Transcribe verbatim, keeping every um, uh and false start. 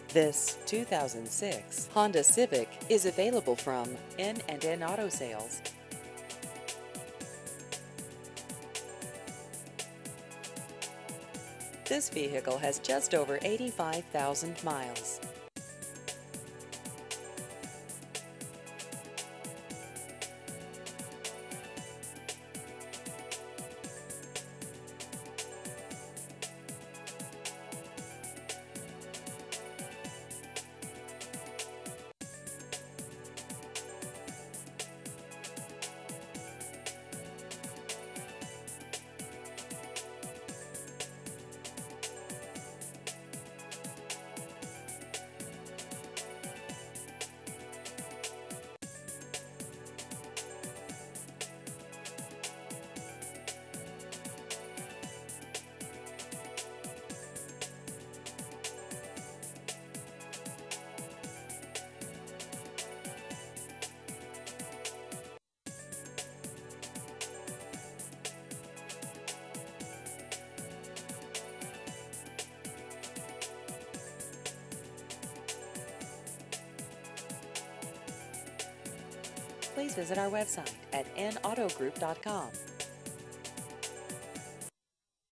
This two thousand six Honda Civic is available from N and N Auto Sales. This vehicle has just over eighty-five thousand miles. Please visit our website at n auto group dot com.